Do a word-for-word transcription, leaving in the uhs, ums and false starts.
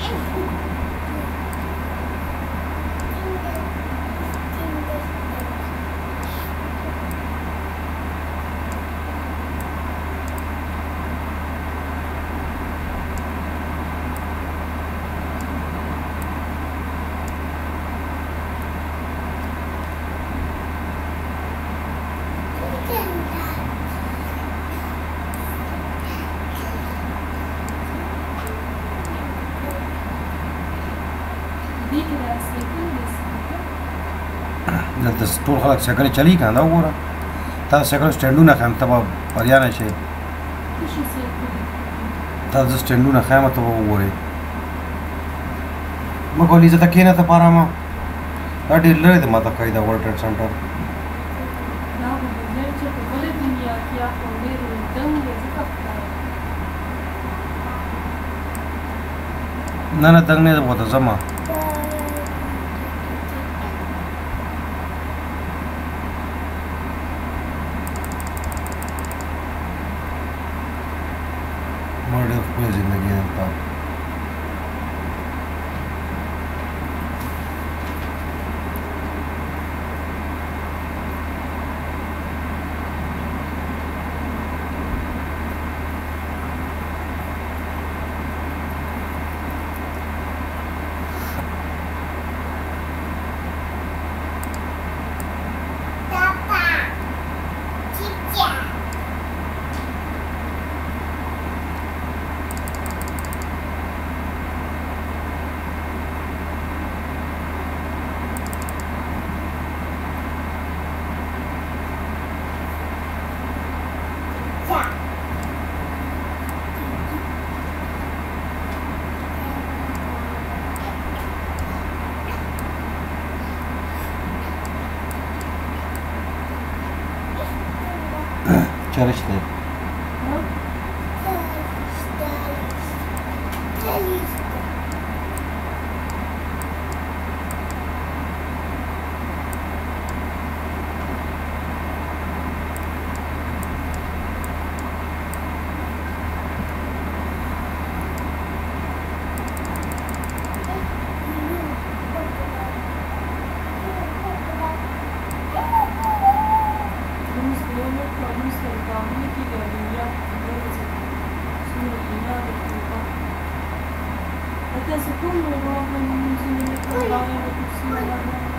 دلته ټول خلک سایکل چلی کنه دا وګوره تا سایکل سټینډونه خام ته بریا نه شي تا د سټینډونه خام ته وګورئ مګولې زه ته کېنه ته پاره ما دا ډېر لري د ماته کوي دا ورلډ ټریډ سنټر نه نه دنګ نه ده بوته زما مړ خپل زندگی دلته Çalıştı. Até se como eu vou